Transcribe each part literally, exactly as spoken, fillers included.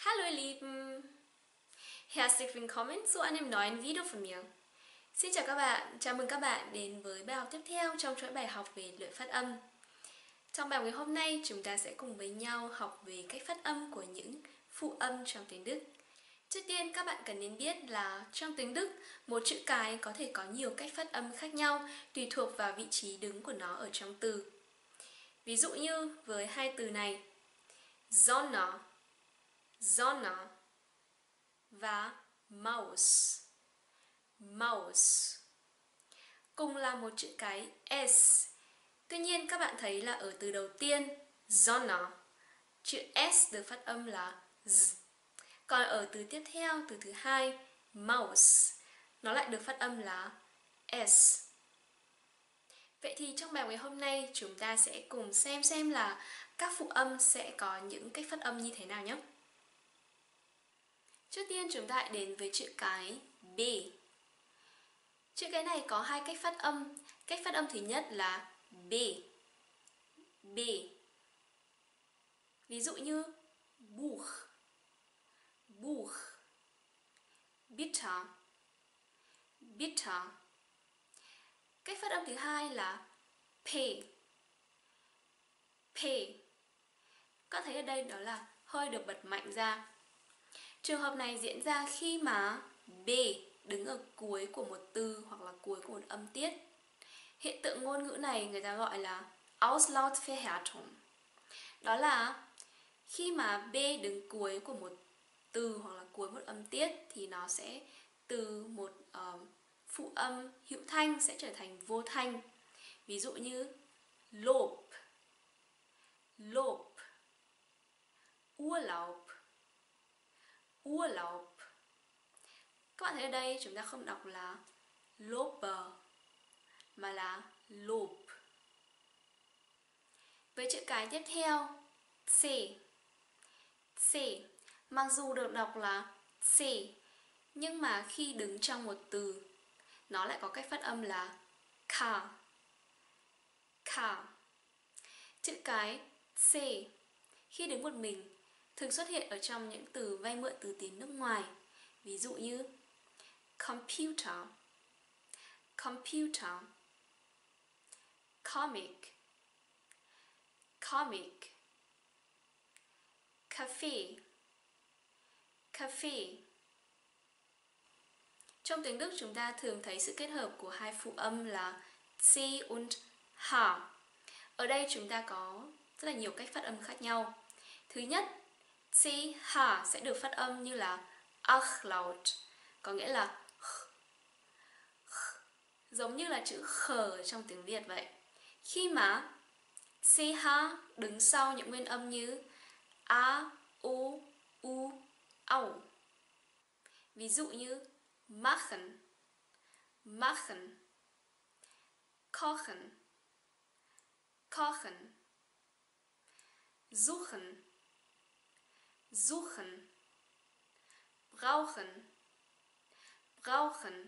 Hallo ihr Lieben! Herzlich willkommen zu einem neuen Video von mir. Xin chào các bạn, chào mừng các bạn đến với bài học tiếp theo trong chuỗi bài học về luyện phát âm. Trong bài học ngày hôm nay, chúng ta sẽ cùng với nhau học về cách phát âm của những phụ âm trong tiếng Đức. Trước tiên, các bạn cần nên biết là trong tiếng Đức, một chữ cái có thể có nhiều cách phát âm khác nhau tùy thuộc vào vị trí đứng của nó ở trong từ. Ví dụ như với hai từ này, Sonne, Sonne và Maus, Maus. Cùng là một chữ cái S. Tuy nhiên các bạn thấy là ở từ đầu tiên, Sonne, chữ S được phát âm là Z. Còn ở từ tiếp theo, từ thứ hai, Maus, nó lại được phát âm là S. Vậy thì trong bài học ngày hôm nay chúng ta sẽ cùng xem xem là các phụ âm sẽ có những cách phát âm như thế nào nhé. Trước tiên chúng ta hãy đến với chữ cái B. Chữ cái này có hai cách phát âm. Cách phát âm thứ nhất là B. B. Ví dụ như Buch, Buch, Bitter, Bitter. Cách phát âm thứ hai là P. P. Các thấy ở đây đó là hơi được bật mạnh ra. Trường hợp này diễn ra khi mà B đứng ở cuối của một từ hoặc là cuối của một âm tiết. Hiện tượng ngôn ngữ này người ta gọi là Auslautverhärtung. Đó là khi mà B đứng cuối của một từ hoặc là cuối một âm tiết thì nó sẽ từ một uh, phụ âm hữu thanh sẽ trở thành vô thanh. Ví dụ như Lob, Lob, Urlaub, Urlaub. Các bạn thấy ở đây chúng ta không đọc là Lober mà là Lob. Với chữ cái tiếp theo, C. C. Mặc dù được đọc là C, nhưng mà khi đứng trong một từ, nó lại có cách phát âm là K. K. Chữ cái C khi đứng một mình thường xuất hiện ở trong những từ vay mượn từ tiếng nước ngoài. Ví dụ như computer, computer, comic, comic, cafe, cafe. Trong tiếng Đức chúng ta thường thấy sự kết hợp của hai phụ âm là C und H. Ở đây chúng ta có rất là nhiều cách phát âm khác nhau. Thứ nhất, C, H sẽ được phát âm như là Achlaut, có nghĩa là h, h, giống như là chữ khờ trong tiếng Việt vậy. Khi mà C H đứng sau những nguyên âm như A, O, U, Au. Ví dụ như machen, machen, kochen, kochen, suchen, suchen, brauchen, brauchen.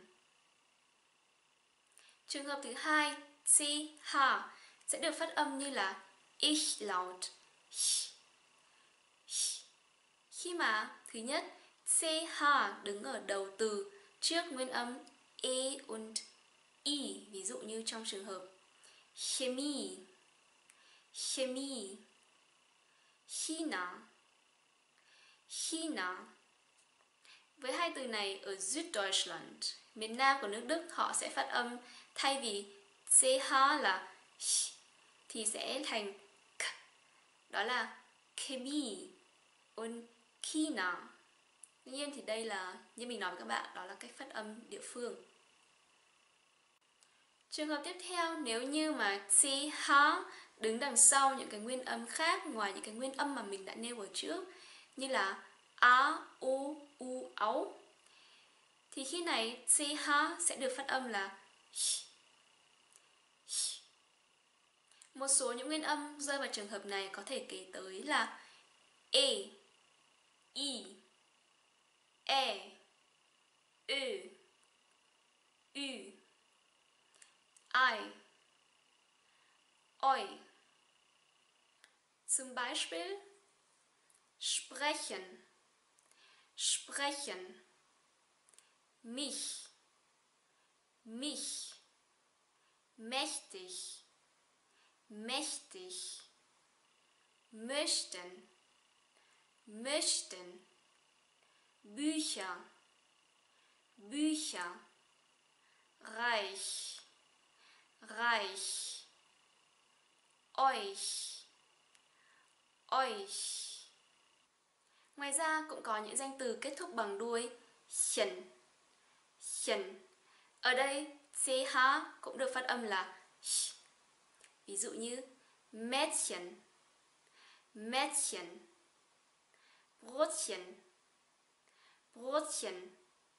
Trường hợp thứ hai, C, H sẽ được phát âm như là ich laut, ich, ich. Khi mà thứ nhất, C, H đứng ở đầu từ trước nguyên âm E und I. Ví dụ như trong trường hợp Chemie, Chemie, China, China. Với hai từ này ở Süddeutschland, miền Nam của nước Đức, họ sẽ phát âm thay vì C H là sh, thì sẽ thành K. Đó là Chemie und China. Tuy nhiên thì đây là, như mình nói với các bạn, đó là cách phát âm địa phương. Trường hợp tiếp theo, nếu như mà C, H đứng đằng sau những cái nguyên âm khác ngoài những cái nguyên âm mà mình đã nêu ở trước, như là A, O, U, Au, thì khi này C, H sẽ được phát âm là sh, sh. Một số những nguyên âm rơi vào trường hợp này có thể kể tới là E, I, E, Ö, Ü, I, Oi. Zum Beispiel sprechen, sprechen, mich, mich, mächtig, mächtig, möchten, möchten, Bücher, Bücher, reich, reich, euch, euch. Ngoài ra cũng có những danh từ kết thúc bằng đuôi chen, chen. Ở đây ch cũng được phát âm là sh. Ví dụ như Mädchen, Mädchen, Brotchen, Brotchen.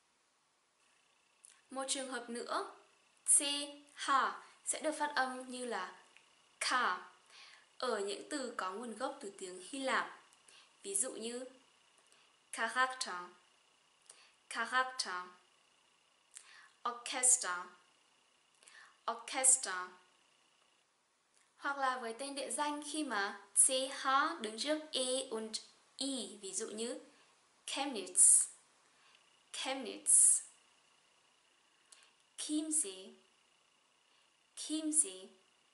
Một trường hợp nữa, ch sẽ được phát âm như là k ở những từ có nguồn gốc từ tiếng Hy Lạp. Ví dụ như Charakter, Charakter, Orchester, Orchester. Hoặc là với tên địa danh khi mà ch đứng trước e und i, ví dụ như Chemnitz, Chemnitz, Chiemsee, Chiemsee.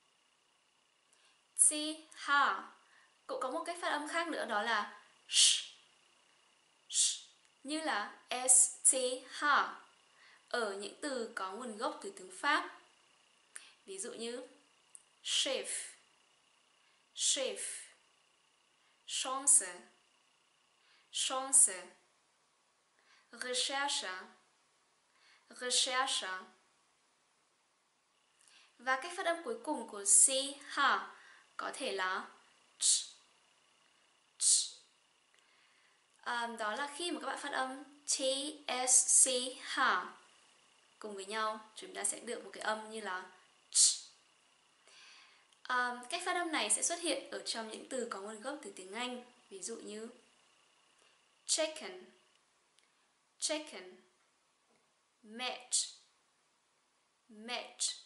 ch cũng có một cách phát âm khác nữa, đó là sh, sh, như là sch ở những từ có nguồn gốc từ tiếng Pháp. Ví dụ như chef, chef, chance, chance, recherche, recherche. Và cách phát âm cuối cùng của ch có thể là ch, ch. À, đó là khi mà các bạn phát âm t s c h cùng với nhau, chúng ta sẽ được một cái âm như là ch. À, cách phát âm này sẽ xuất hiện ở trong những từ có nguồn gốc từ tiếng Anh, ví dụ như chicken, chicken, match, match.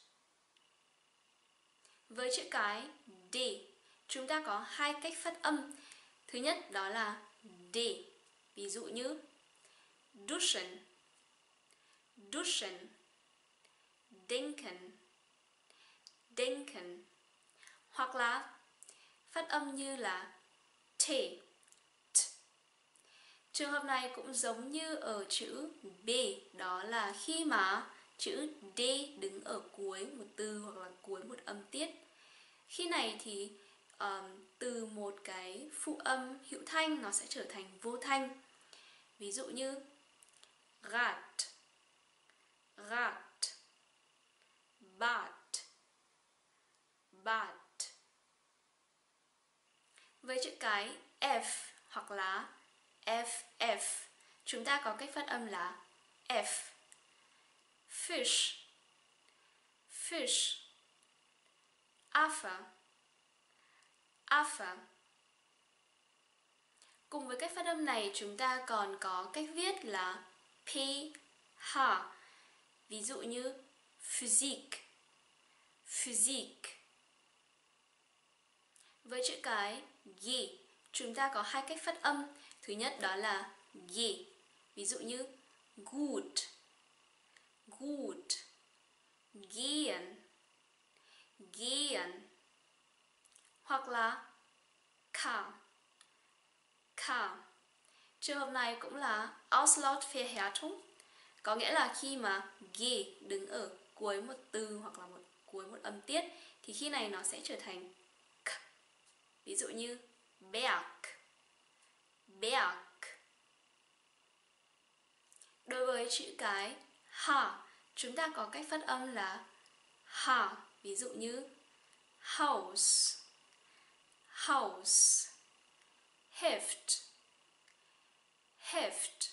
Với chữ cái D, chúng ta có hai cách phát âm. Thứ nhất đó là D, ví dụ như duschen, duschen, denken, denken. Hoặc là phát âm như là T, t. Trường hợp này cũng giống như ở chữ B, đó là khi mà chữ D đứng ở cuối một từ hoặc là cuối một âm tiết. Khi này thì um, từ một cái phụ âm hữu thanh nó sẽ trở thành vô thanh. Ví dụ như Rad, Rad, Bad, Bad. Với chữ cái F hoặc là ép ép, chúng ta có cách phát âm là F. Fish, fish, Affe, Affe. Cùng với cách phát âm này, chúng ta còn có cách viết là P H. Ví dụ như Physik, Physik. Với chữ cái G, chúng ta có hai cách phát âm. Thứ nhất đó là G. Ví dụ như gut, gut, gehen, gehen. Hoặc là K, K. Trường hợp này cũng là Auslautverhärtung, có nghĩa là khi mà G đứng ở cuối một từ hoặc là một cuối một âm tiết thì khi này nó sẽ trở thành K. Ví dụ như Berg, Berg. Đối với chữ cái H, chúng ta có cách phát âm là H. Ví dụ như Haus, Haus, Heft, Heft.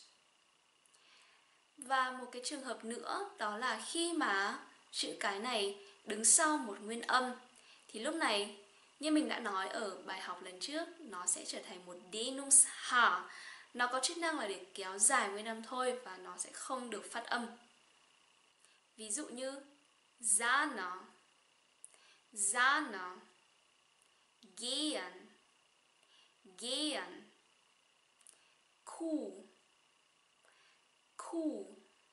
Và một cái trường hợp nữa đó là khi mà chữ cái này đứng sau một nguyên âm thì lúc này, như mình đã nói ở bài học lần trước, nó sẽ trở thành một Dehnungs-H. Nó có chức năng là để kéo dài nguyên âm thôi và nó sẽ không được phát âm. Ví dụ như Sahne, Sahne, gehen, gehen, Kuh, U.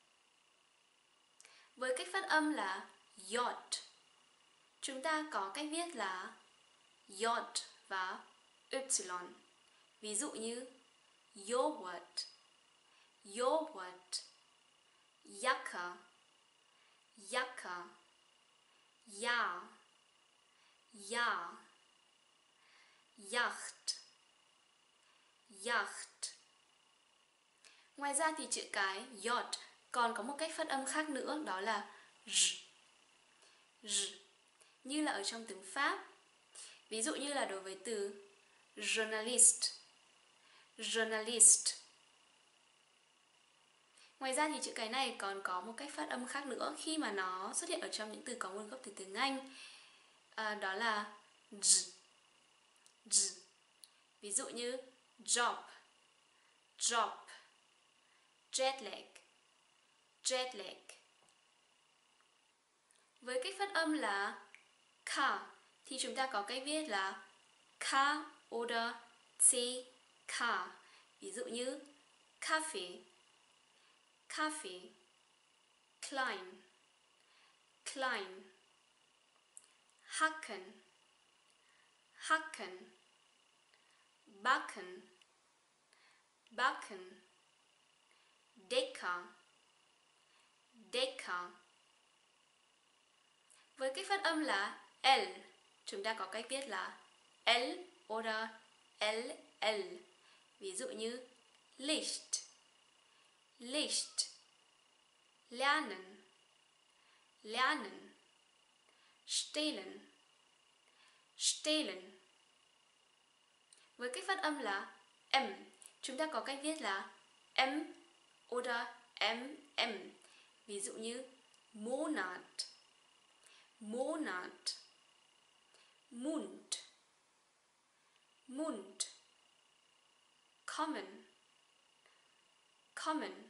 Với cách phát âm là J, chúng ta có cách viết là J và Y. Ví dụ như yogurt, yogurt, jacke, jacke, ja, ja, yacht, yacht. Ngoài ra thì chữ cái J còn có một cách phát âm khác nữa, đó là R, R, như là ở trong tiếng Pháp. Ví dụ như là đối với từ journalist, journalist. Ngoài ra thì chữ cái này còn có một cách phát âm khác nữa khi mà nó xuất hiện ở trong những từ có nguồn gốc từ tiếng Anh, à, đó là j, j. Ví dụ như job, job, jet lag, jet lag. Với cách phát âm là K thì chúng ta có cách viết là K oder C K. Ví dụ như Kaffee, Kaffee, klein, klein, hacken, hacken, backen, backen, Decker, Decker. Với cách phát âm là L, chúng ta có cách viết là L oder L L. Ví dụ như Licht, Licht, lernen, lernen, stehlen, stehlen. Với cách phát âm là M, chúng ta có cách viết là M oder M M. Ví dụ như Monat, Monat, Mund, Mund, kommen, kommen.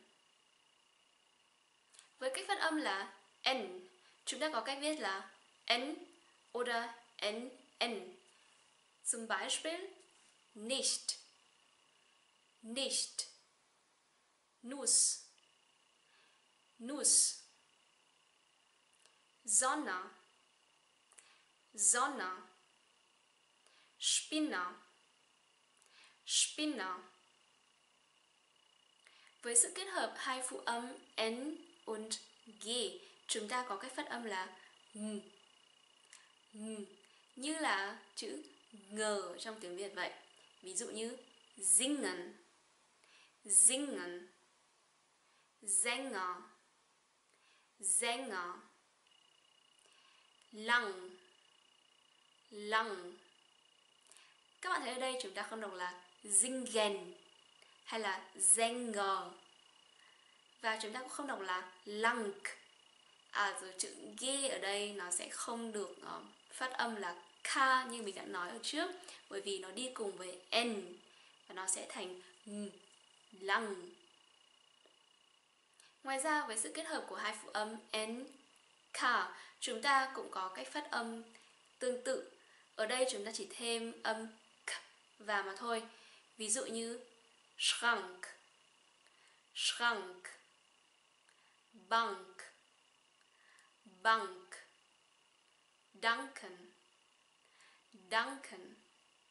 Với cách phát âm là N, chúng ta có cách viết là N oder N N. Zum Beispiel nicht, nicht, Nuss, Nuss, Sonne, Sonne, Spinner, Spinner. Với sự kết hợp hai phụ âm N und G, chúng ta có cách phát âm là ng, ng, như là chữ ngờ trong tiếng Việt vậy. Ví dụ như singen, singen, Sänger, Sänger, lang, lang. Các bạn thấy ở đây chúng ta không đọc là singen hay là Sänger, và chúng ta cũng không đọc là lang. À, rồi chữ G ở đây nó sẽ không được uh, phát âm là K như mình đã nói ở trước, bởi vì nó đi cùng với N và nó sẽ thành ng, lăng. Ngoài ra, với sự kết hợp của hai phụ âm N, K, chúng ta cũng có cách phát âm tương tự. Ở đây chúng ta chỉ thêm âm K vào mà thôi. Ví dụ như Schrank, Schrank, Bank, Bank, Danken, Danken.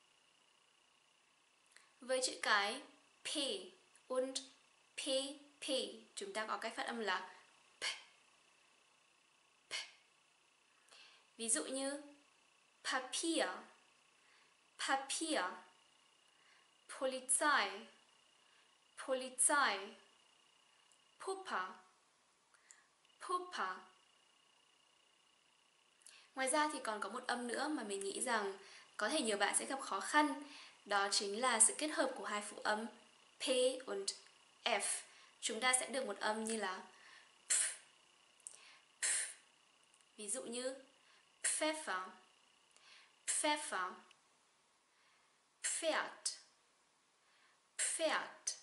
Với chữ cái P und P, P, chúng ta có cách phát âm là P, P. Ví dụ như Papier, Papier, Polizei, Polizei, Puppe, Puppe. Ngoài ra thì còn có một âm nữa mà mình nghĩ rằng có thể nhiều bạn sẽ gặp khó khăn. Đó chính là sự kết hợp của hai phụ âm P und F. Chúng ta sẽ được một âm như là pf, pf. Ví dụ như Pfeffer, Pfeffer, Pferd, Pferd.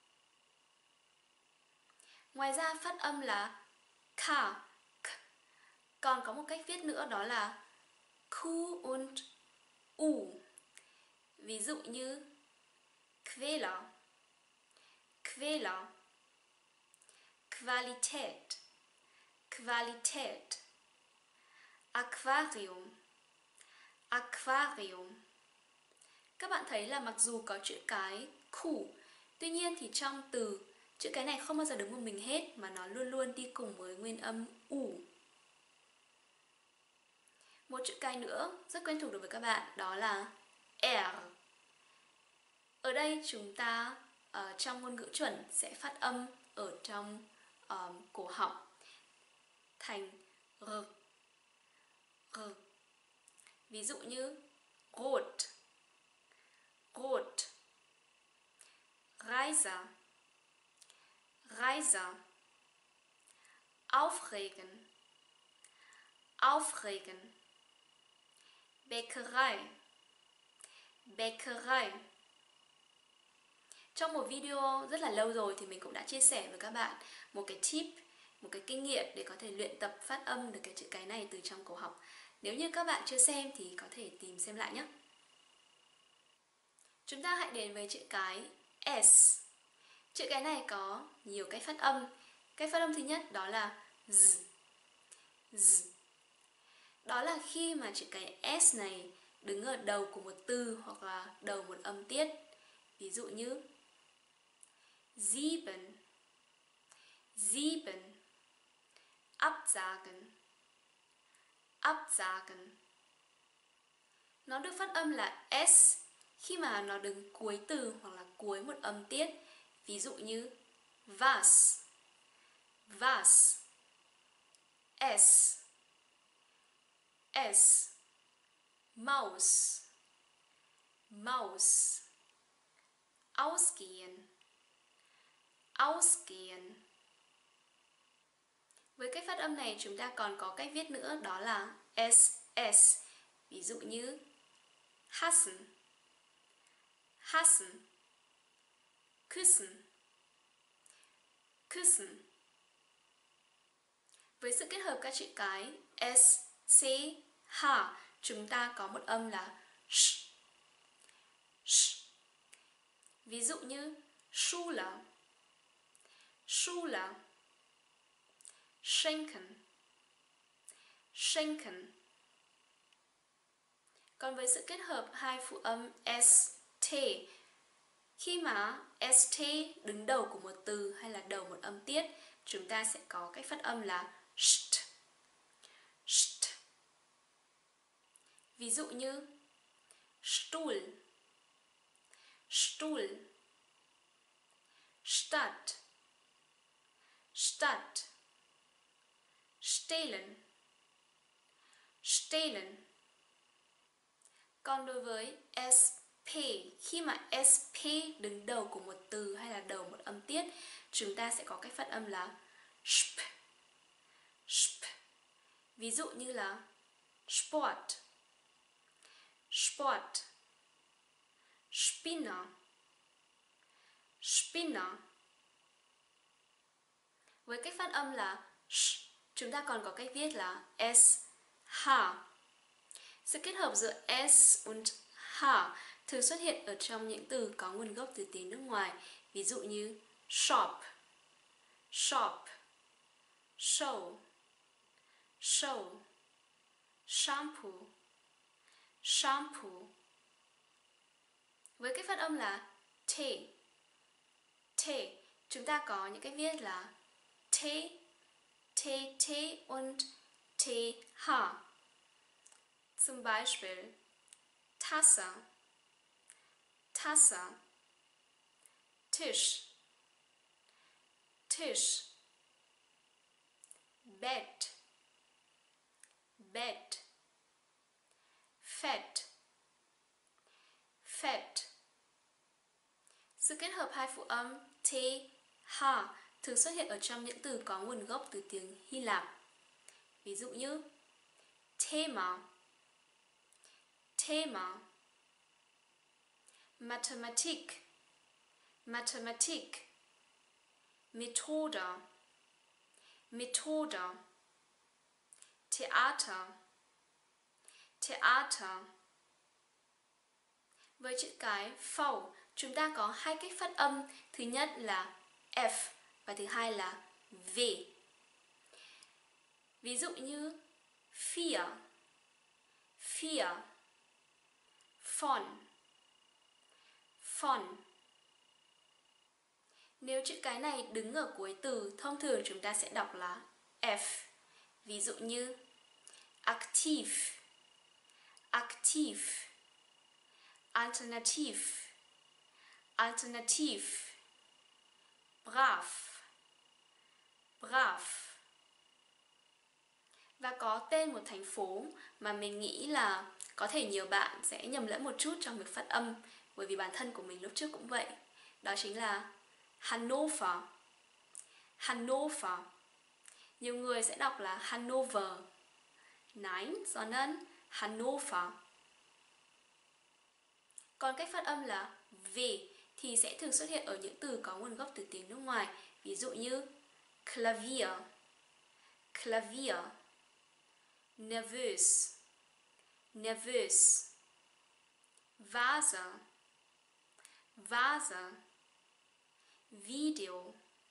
Ngoài ra phát âm là K, K. Còn có một cách viết nữa đó là Q und U. Ví dụ như Quäler, Quäler, Qualität, Qualität. Aquarium, Aquarium. Các bạn thấy là mặc dù có chữ cái khu, tuy nhiên thì trong từ, chữ cái này không bao giờ đứng một mình hết mà nó luôn luôn đi cùng với nguyên âm u. Một chữ cái nữa rất quen thuộc đối với các bạn đó là R. Ở đây chúng ta ở trong ngôn ngữ chuẩn sẽ phát âm ở trong um, cổ họng thành R. R. Ví dụ như rot, rot, Reise, Reise, aufregen, aufregen, Bäckerei, Bäckerei. Trong một video rất là lâu rồi thì mình cũng đã chia sẻ với các bạn một cái tip, một cái kinh nghiệm để có thể luyện tập phát âm được cái chữ cái này từ trong cổ họng. Nếu như các bạn chưa xem thì có thể tìm xem lại nhé. Chúng ta hãy đến với chữ cái S. Chữ cái này có nhiều cách phát âm. Cách phát âm thứ nhất đó là Z. Z. Đó là khi mà chữ cái S này đứng ở đầu của một từ hoặc là đầu một âm tiết. Ví dụ như sieben, sieben, absagen, absagen. Nó được phát âm là S khi mà nó đứng cuối từ hoặc là cuối một âm tiết. Ví dụ như was, was, S, S, Maus, Maus, ausgehen, ausgehen. Với cách phát âm này chúng ta còn có cách viết nữa đó là S S. Ví dụ như hassen, hassen, küssen, küssen. Với sự kết hợp các chữ cái S, C, H, chúng ta có một âm là sh, sh. Ví dụ như Schule, Schule, schenken, schenken. Còn với sự kết hợp hai phụ âm S, T, khi mà S, T đứng đầu của một từ hay là đầu một âm tiết, chúng ta sẽ có cách phát âm là st, st. Ví dụ như Stuhl, Stuhl, Stadt, Stadt, stehlen, stehlen. Còn đối với S P, khi mà S P đứng đầu của một từ hay là đầu một âm tiết, chúng ta sẽ có cách phát âm là sp, sp. Ví dụ như là Sport, Sport, Spinner, Spinner. Với cách phát âm là sh, chúng ta còn có cách viết là S, H. Sự kết hợp giữa S und H thường xuất hiện ở trong những từ có nguồn gốc từ tiếng nước ngoài. Ví dụ như shop, shop, show, show, shampoo, shampoo. Với cách phát âm là T, T, chúng ta có những cách viết là T, T, T und T, H. Zum Beispiel Tasse, Tasse, Tisch, Tisch, Bett, Bett, Fett, Fett. Sự kết hợp hai phụ âm T, H thường xuất hiện ở trong những từ có nguồn gốc từ tiếng Hy Lạp. Ví dụ như Thema, Thema, Mathematik, Mathematik, Methode, Methode, Theater, Theater. Với chữ cái phẩu, chúng ta có hai cách phát âm. Thứ nhất là F và thứ hai là V. Ví dụ như vier, vier, von, von. Nếu chữ cái này đứng ở cuối từ, thông thường chúng ta sẽ đọc là F. Ví dụ như aktiv, aktiv, alternativ, alternativ, brav, brav. Và có tên một thành phố mà mình nghĩ là có thể nhiều bạn sẽ nhầm lẫn một chút trong việc phát âm, bởi vì bản thân của mình lúc trước cũng vậy. Đó chính là Hannover, Hannover. Nhiều người sẽ đọc là Hanover. Nein, sondern Hannover. Còn cách phát âm là V thì sẽ thường xuất hiện ở những từ có nguồn gốc từ tiếng nước ngoài. Ví dụ như Klavier, Klavier, nervös, nervös, Vase, Vase, video,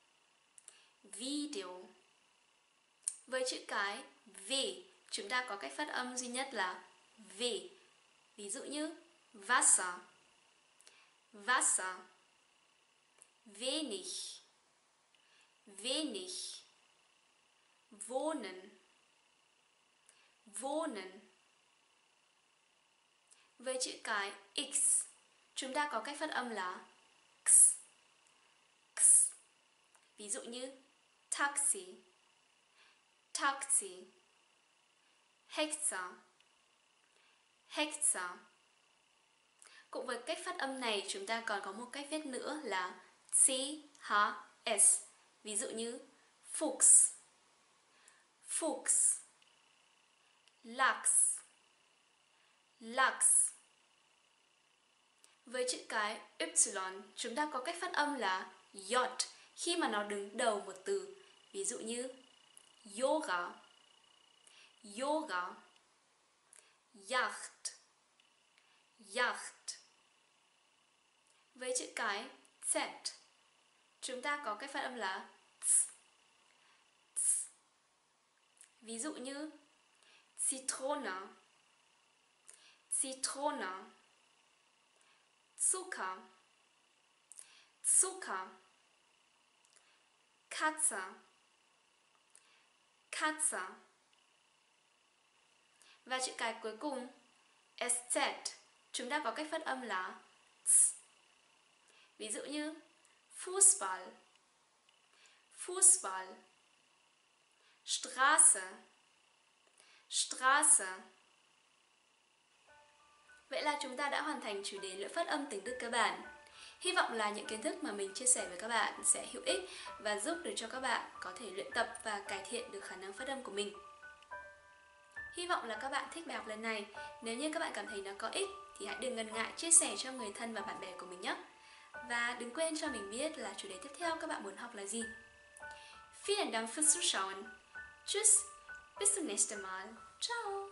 video. Với chữ cái V, chúng ta có cách phát âm duy nhất là V. Ví dụ như Wasser, Wasser, wenig, wenig, wohnen, wohnen. Với chữ cái X, chúng ta có cách phát âm là X, X. Ví dụ như taxi, taxi, Hexer, Hexer. Cũng với cách phát âm này, chúng ta còn có một cách viết nữa là C H S. Ví dụ như Fuchs, Fuchs, Lachs, Lachs. Với chữ cái Y, chúng ta có cách phát âm là J khi mà nó đứng đầu một từ. Ví dụ như Yoga, Yoga, Yacht, Yacht. Với chữ cái Z, chúng ta có cách phát âm là ts, ts. Ví dụ như Zitrone, Zitrone, Zucker, Zucker, Katze, Katze. Và chữ cái cuối cùng sz, chúng ta có cách phát âm là ts. Ví dụ như Fußball, Fußball, Straße, Straße. Vậy là chúng ta đã hoàn thành chủ đề luyện phát âm tiếng Đức cơ bản. Hy vọng là những kiến thức mà mình chia sẻ với các bạn sẽ hữu ích và giúp được cho các bạn có thể luyện tập và cải thiện được khả năng phát âm của mình. Hy vọng là các bạn thích bài học lần này. Nếu như các bạn cảm thấy nó có ích thì hãy đừng ngần ngại chia sẻ cho người thân và bạn bè của mình nhé. Và đừng quên cho mình biết là chủ đề tiếp theo các bạn muốn học là gì. Vielen Dank fürs Zuschauen. Tschüss, bis zum nächsten Mal. Ciao.